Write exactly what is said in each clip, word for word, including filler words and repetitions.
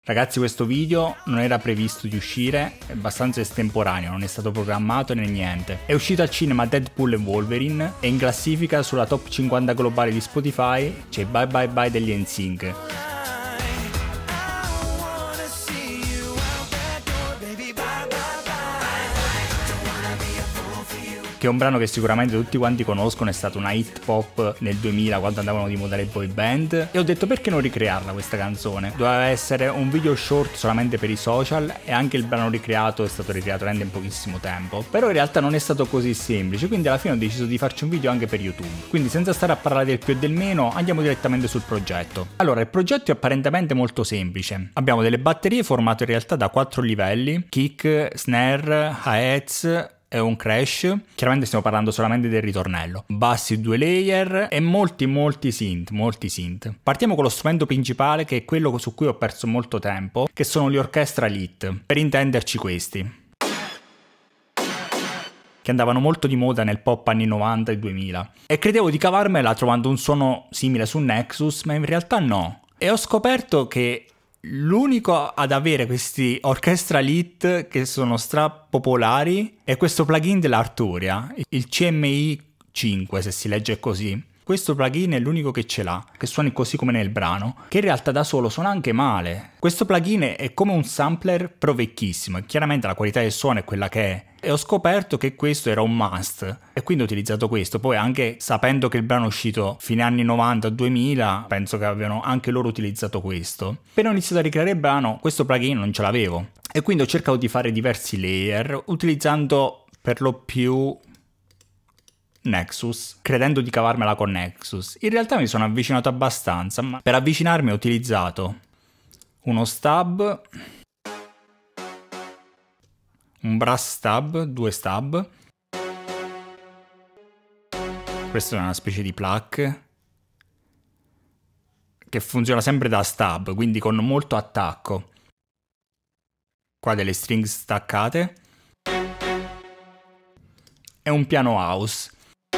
Ragazzi, questo video non era previsto di uscire, è abbastanza estemporaneo, non è stato programmato né niente. È uscito al cinema Deadpool e Wolverine e in classifica sulla top cinquanta globale di Spotify c'è Bye Bye Bye degli N Sync. Che è un brano che sicuramente tutti quanti conoscono, è stata una hit pop nel duemila quando andavano di moda le boy band, e ho detto perché non ricrearla questa canzone. Doveva essere un video short solamente per i social e anche il brano ricreato è stato ricreato rende in pochissimo tempo, però in realtà non è stato così semplice, quindi alla fine ho deciso di farci un video anche per YouTube. Quindi senza stare a parlare del più e del meno andiamo direttamente sul progetto. Allora, il progetto è apparentemente molto semplice. Abbiamo delle batterie formate in realtà da quattro livelli: kick, snare, hi-hats e un crash. Chiaramente stiamo parlando solamente del ritornello, bassi due layer e molti molti synth, molti synth. Partiamo con lo strumento principale, che è quello su cui ho perso molto tempo, che sono gli Orchestra Elite, per intenderci questi, che andavano molto di moda nel pop anni novanta e duemila, e credevo di cavarmela trovando un suono simile su Nexus, ma in realtà no, e ho scoperto che l'unico ad avere questi Orchestra Elite che sono stra popolari è questo plugin dell'Arturia, il C M I cinque, se si legge così. Questo plugin è l'unico che ce l'ha, che suoni così come nel brano, che in realtà da solo suona anche male. Questo plugin è come un sampler però vecchissimo, e chiaramente la qualità del suono è quella che è. E ho scoperto che questo era un must, e quindi ho utilizzato questo. Poi, anche sapendo che il brano è uscito fine anni novanta duemila, penso che abbiano anche loro utilizzato questo. Appena ho iniziato a ricreare il brano, questo plugin non ce l'avevo, e quindi ho cercato di fare diversi layer utilizzando per lo più Nexus, credendo di cavarmela con Nexus. In realtà mi sono avvicinato abbastanza, ma per avvicinarmi ho utilizzato uno stub, un brass stub, due stub. Questo è una specie di pluck che funziona sempre da stub, quindi con molto attacco. Qua delle strings staccate e un piano house.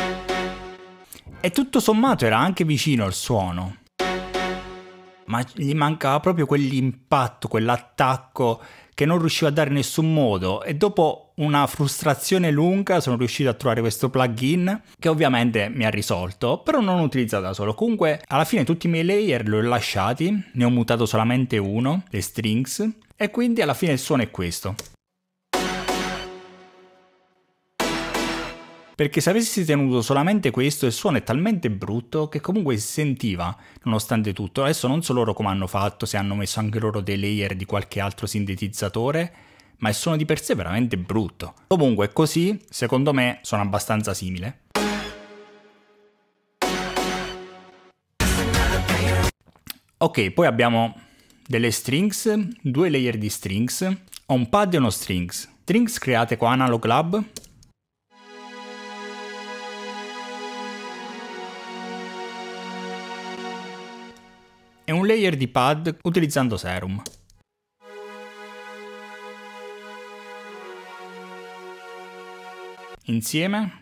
E tutto sommato era anche vicino il suono, ma gli mancava proprio quell'impatto, quell'attacco che non riuscivo a dare in nessun modo, e dopo una frustrazione lunga sono riuscito a trovare questo plugin che ovviamente mi ha risolto, però non l'ho utilizzato da solo. Comunque alla fine tutti i miei layer li ho lasciati, ne ho mutato solamente uno, le strings, e quindi alla fine il suono è questo. Perché se avessi tenuto solamente questo, il suono è talmente brutto che comunque si sentiva, nonostante tutto. Adesso non so loro come hanno fatto, se hanno messo anche loro dei layer di qualche altro sintetizzatore, ma il suono di per sé è veramente brutto. Comunque così, secondo me, sono abbastanza simile. Ok, poi abbiamo delle strings, due layer di strings, ho un pad e uno strings. Strings create con Analog Lab. E un layer di pad utilizzando Serum. Insieme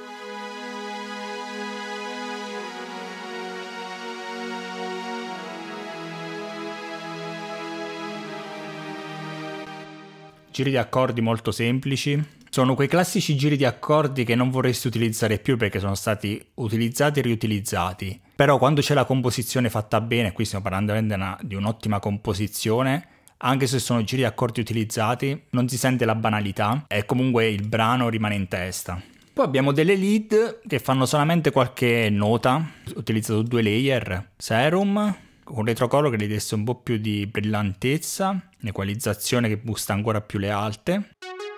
giri di accordi molto semplici. Sono quei classici giri di accordi che non vorresti utilizzare più perché sono stati utilizzati e riutilizzati. Però quando c'è la composizione fatta bene, qui stiamo parlando di un'ottima composizione, anche se sono giri di accordi utilizzati, non si sente la banalità e comunque il brano rimane in testa. Poi abbiamo delle lead che fanno solamente qualche nota, ho utilizzato due layer, Serum, un retrocolor che gli desse un po' più di brillantezza, equalizzazione che boosta ancora più le alte.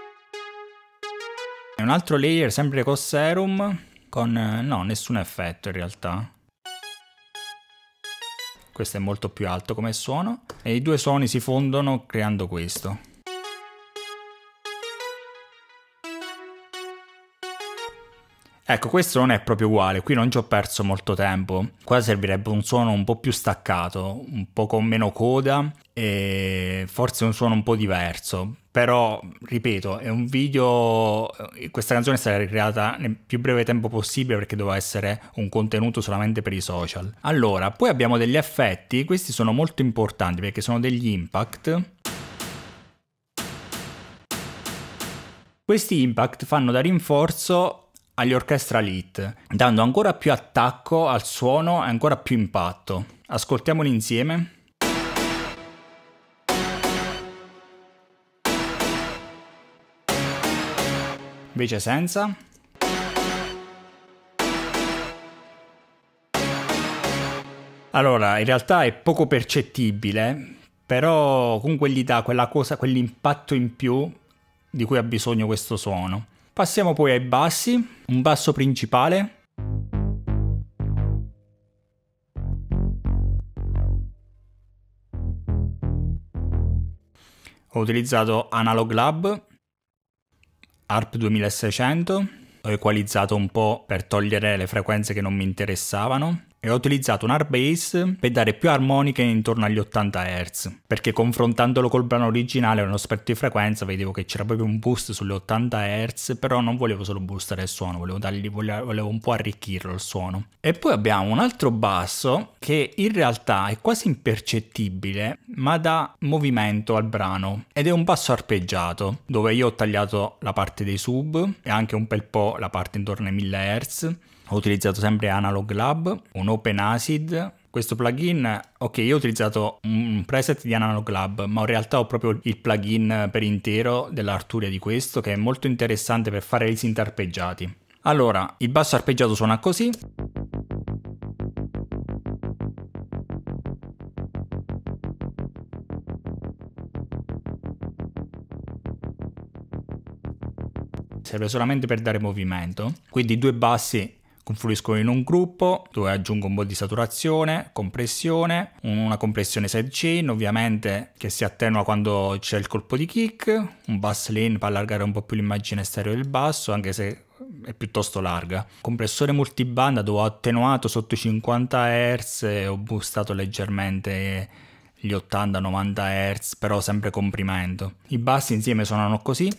E un altro layer sempre con Serum, con no, nessun effetto in realtà. Questo è molto più alto come suono, e i due suoni si fondono creando questo. Ecco, questo non è proprio uguale, qui non ci ho perso molto tempo. Qua servirebbe un suono un po' più staccato, un po' con meno coda e forse un suono un po' diverso. Però, ripeto, è un video... questa canzone è stata ricreata nel più breve tempo possibile perché doveva essere un contenuto solamente per i social. Allora, poi abbiamo degli effetti, questi sono molto importanti perché sono degli impact. Questi impact fanno da rinforzo agli orchestral hit, dando ancora più attacco al suono e ancora più impatto. Ascoltiamoli insieme. Invece senza. Allora, in realtà è poco percettibile, però comunque gli dà quella cosa, quell'impatto in più di cui ha bisogno questo suono. Passiamo poi ai bassi, un basso principale. Ho utilizzato Analog Lab, A R P duemilaseicento, ho equalizzato un po' per togliere le frequenze che non mi interessavano. E ho utilizzato un Airbase per dare più armoniche intorno agli ottanta hertz, perché confrontandolo col brano originale nello spettro di frequenza vedevo che c'era proprio un boost sulle ottanta hertz, però non volevo solo boostare il suono, volevo, dargli, volevo un po' arricchirlo il suono. E poi abbiamo un altro basso che in realtà è quasi impercettibile, ma dà movimento al brano, ed è un basso arpeggiato, dove io ho tagliato la parte dei sub e anche un bel po' la parte intorno ai mille hertz. Ho utilizzato sempre Analog Lab, un Open Acid. Questo plugin, ok, io ho utilizzato un preset di Analog Lab, ma in realtà ho proprio il plugin per intero dell'Arturia di questo, che è molto interessante per fare i synth arpeggiati. Allora, il basso arpeggiato suona così. Serve solamente per dare movimento. Quindi due bassi confluiscono in un gruppo dove aggiungo un po' di saturazione, compressione, una compressione sidechain ovviamente che si attenua quando c'è il colpo di kick, un bass lane per allargare un po' più l'immagine stereo del basso anche se è piuttosto larga, compressore multibanda dove ho attenuato sotto i cinquanta hertz e ho boostato leggermente gli ottanta novanta hertz, però sempre comprimento. I bassi insieme suonano così.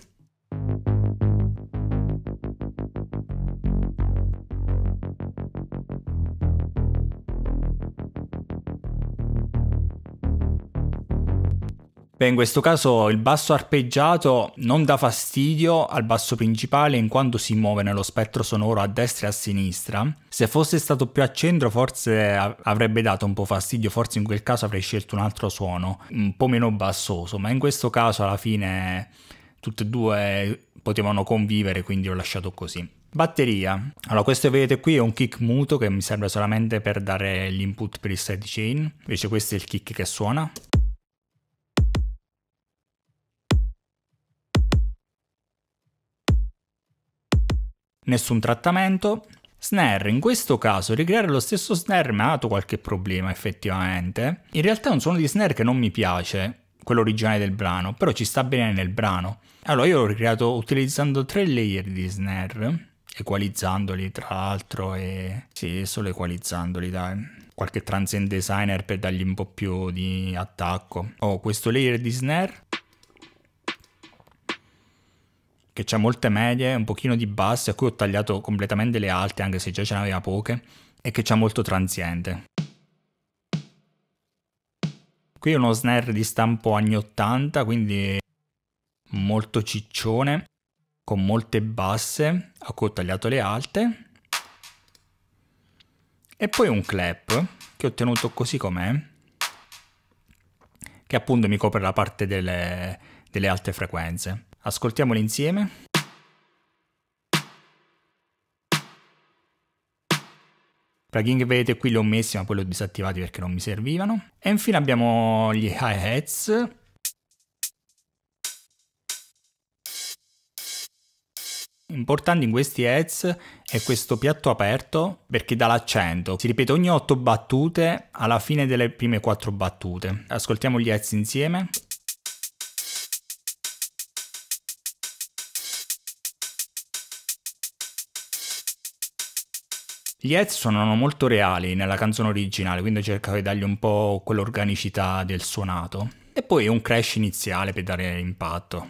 Beh, in questo caso il basso arpeggiato non dà fastidio al basso principale in quanto si muove nello spettro sonoro a destra e a sinistra. Se fosse stato più a centro forse avrebbe dato un po' fastidio, forse in quel caso avrei scelto un altro suono, un po' meno bassoso, ma in questo caso alla fine tutte e due potevano convivere, quindi ho lasciato così. Batteria. Allora, questo che vedete qui è un kick muto che mi serve solamente per dare l'input per il sidechain, invece questo è il kick che suona. Nessun trattamento. Snare, in questo caso ricreare lo stesso snare mi ha dato qualche problema effettivamente. In realtà è un suono di snare che non mi piace, quello originale del brano, però ci sta bene nel brano. Allora io l'ho ricreato utilizzando tre layer di snare, equalizzandoli tra l'altro e... sì, solo equalizzandoli dai. Qualche transient designer per dargli un po' più di attacco. Ho questo layer di snare che c'ha molte medie, un pochino di basse, a cui ho tagliato completamente le alte, anche se già ce n'aveva poche, e che c'ha molto transiente. Qui è uno snare di stampo anni ottanta, quindi molto ciccione, con molte basse, a cui ho tagliato le alte. E poi un clap, che ho tenuto così com'è, che appunto mi copre la parte delle, delle alte frequenze. Ascoltiamoli insieme. Plugin che vedete qui li ho messi ma poi li ho disattivati perché non mi servivano. E infine abbiamo gli hi-hats. Importante in questi hats è questo piatto aperto perché dà l'accento. Si ripete ogni otto battute alla fine delle prime quattro battute. Ascoltiamo gli hats insieme. Gli heads suonano molto reali nella canzone originale, quindi ho cercato di dargli un po' quell'organicità del suonato. E poi un crash iniziale per dare impatto.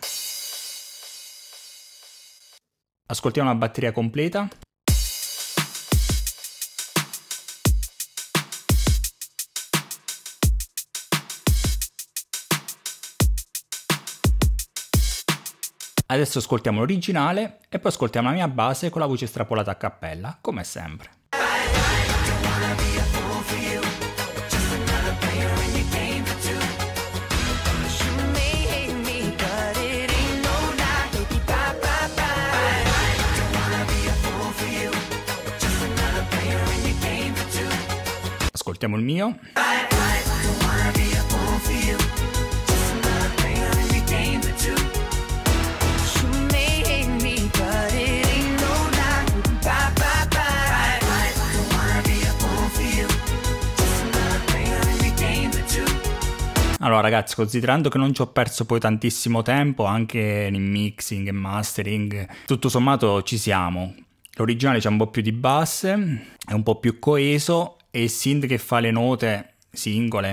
Ascoltiamo la batteria completa. Adesso ascoltiamo l'originale e poi ascoltiamo la mia base con la voce strapolata a cappella, come sempre. Ascoltiamo il mio. Allora ragazzi, considerando che non ci ho perso poi tantissimo tempo anche nel mixing e mastering, tutto sommato ci siamo. L'originale c'è un po' più di basse, è un po' più coeso e il synth che fa le note singole,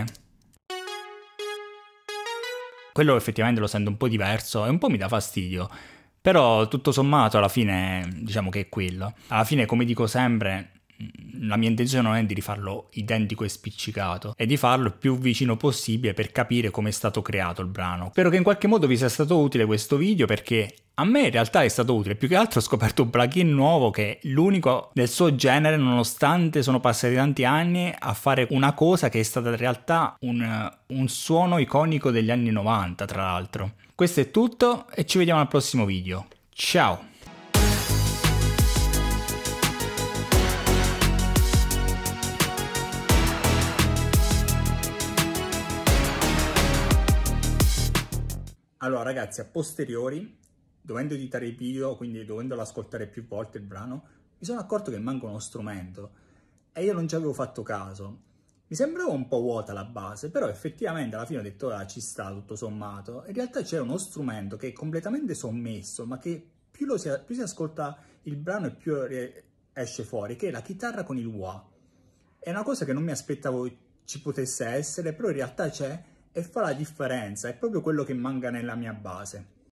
quello effettivamente lo sento un po' diverso e un po' mi dà fastidio, però tutto sommato alla fine diciamo che è quello. Alla fine, come dico sempre, la mia intenzione non è di rifarlo identico e spiccicato, è di farlo il più vicino possibile per capire come è stato creato il brano. Spero che in qualche modo vi sia stato utile questo video, perché a me in realtà è stato utile. Più che altro ho scoperto un plugin nuovo che è l'unico del suo genere, nonostante sono passati tanti anni a fare una cosa che è stata in realtà un, un suono iconico degli anni novanta, tra l'altro. Questo è tutto e ci vediamo al prossimo video. Ciao! Allora ragazzi, a posteriori, dovendo editare il video, quindi dovendolo ascoltare più volte il brano, mi sono accorto che manca uno strumento e io non ci avevo fatto caso. Mi sembrava un po' vuota la base, però effettivamente alla fine ho detto ah, ci sta tutto sommato. In realtà c'è uno strumento che è completamente sommesso, ma che più, lo si, più si ascolta il brano e più esce fuori, che è la chitarra con il wah. È una cosa che non mi aspettavo ci potesse essere, però in realtà c'è e fa la differenza, è proprio quello che manca nella mia base.